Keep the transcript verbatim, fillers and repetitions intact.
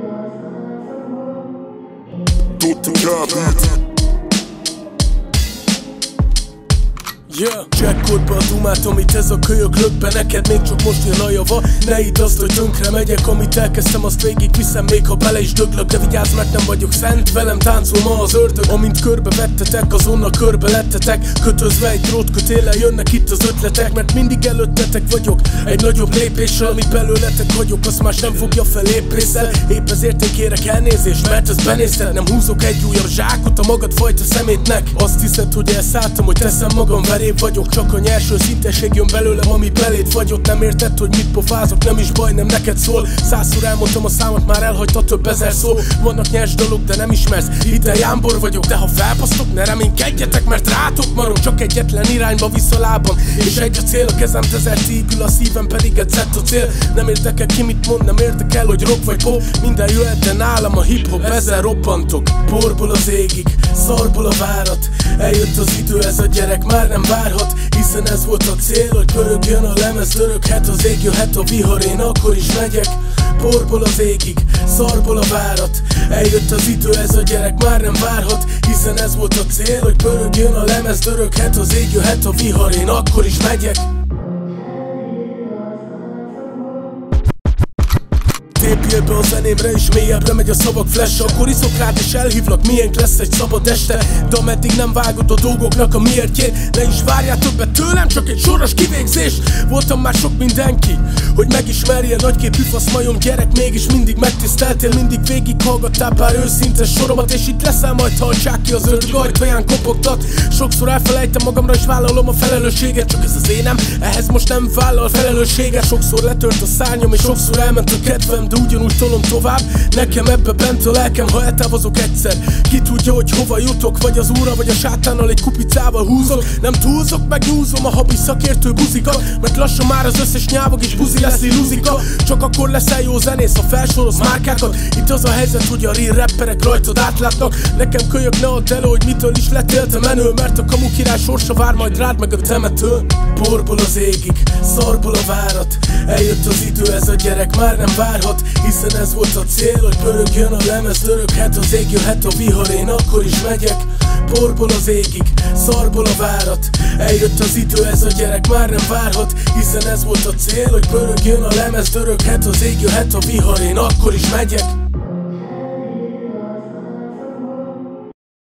Tudta kábít. Yeah. Jackkorba a dumát, amit ez a kölyök lök be neked, még csak most jön a java. Ne idd azt, hogy tönkre megyek, amit elkezdtem, azt végig viszem, még ha bele is döglök. De vigyázz, mert nem vagyok szent, velem táncol ma az ördög. Amint körbe vettetek, azonnal körbe lettetek. Kötözve egy drótkötéllel jönnek itt az ötletek. Mert mindig előttetek vagyok, egy nagyobb lépéssel. Amit belőletek hagyok, azt más nem fogja fel éprészel. Épp ezért én kérek elnézést, mert ezt benézted. Nem húzok egy újabb zsákot a magad fajta szemétnek. Azt hiszed, hogy elszálltam, hogy teszem magam veréb vagyok. Csak a nyerső szintesség jön belőlem, ami beléd fagyott. Nem érted, hogy mit pofázok, nem is baj, nem neked szól. Százszor elmondtam a számot, már elhagyta több ezer szó. Vannak nyers dolog, de nem ismersz, ide jámbor vagyok. De ha felbasztok, ne reménykedjetek, mert rátok marok. Csak egyetlen irányba visz a lábam, és egy a cél. A kezem tezert égül, a szívem pedig egy zett a cél. Nem érdekel ki mit mond, nem érdekel, hogy rock vagy pop. Minden jöhet, de nálam a hip-hop, ezzel robbantok. Porból az égig, szarból a várat. Eljött az idő, ez a gyerek már nem várhat. Hiszen ez volt a cél, hogy pörögjön a lemez. Döröghet az ég, jöhet a vihar, én akkor is megyek. Porból az égig, szarból a várat. Eljött az idő, ez a gyerek már nem várhat. Hiszen ez volt a cél, hogy pörögjön a lemez. Döröghet az ég, jöhet a vihar, én akkor is megyek. Tépjél be a zenémre és mélyebbre megy a szavak flash. Akkor iszok rád és elhívlak, miénk lesz egy szabad este. De ameddig nem vágod a dolgoknak a miértjét, ne is várjál többet tőlem, csak egy soros kivégzés. Voltam már sok mindenki, hogy megismerjél, nagyképű fasz majom gyerek. Mégis mindig megtiszteltél, mindig végig hallgattál pár őszinte soromat. És itt leszel majd, ha a csáki az ördög ajtaján kopogtat. Sokszor elfelejtem magamra és vállalom a felelősséget. Csak ez az énem, ehhez most nem vállal felelősséget. Sokszor letört a szárnyam és sokszor elment a kedvem, de ugyanúgy tolom tovább. Nekem ebbe bent a lelkem, ha eltávozok egyszer. Ki tudja, hogy hova jutok, vagy az úra, vagy a sátánnal egy kupicával húzok. Nem túlzok, meg nyúzom a habi szakértő buzikat, mert lassan már az összes nyávog és buzi lesz illúzika. Csak akkor leszel jó zenész, ha felsoroz márkákat. Itt az a helyzet, hogy a real rapperek rajtad átlátnak. Nekem kölyök, ne add elő, hogy mitől is lettél te menő, mert a kamu király sorsa vár majd rád meg a temető. Porból az égig, szarból a várat. Eljött az idő, ez a gyerek már nem várhat. Hiszen ez volt a cél, hogy pörögjön a lemez. Döröghet az ég, jöhet a vihar, én akkor is megyek. Porból az égig, szarból a várat. Eljött az idő, ez a gyerek már nem várhat. Hiszen ez volt a cél, hogy pörögjön a lemez. Döröghet az ég, jöhet a vihar, én akkor is megyek.